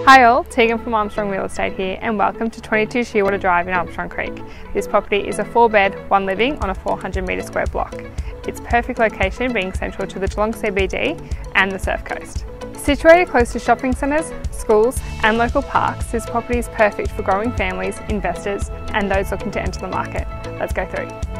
Hi all, Teegan from Armstrong Real Estate here and welcome to 22 Shearwater Drive in Armstrong Creek. This property is a 4-bed, 1 living on a 400 metre square block. Its perfect location being central to the Geelong CBD and the Surf Coast. Situated close to shopping centres, schools and local parks, this property is perfect for growing families, investors and those looking to enter the market. Let's go through.